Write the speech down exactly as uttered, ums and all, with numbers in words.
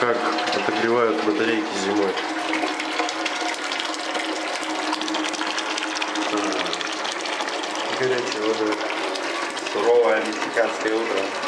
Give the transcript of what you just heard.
как отогревают батарейки зимой. Горячая вода. Суровое мексиканское утро.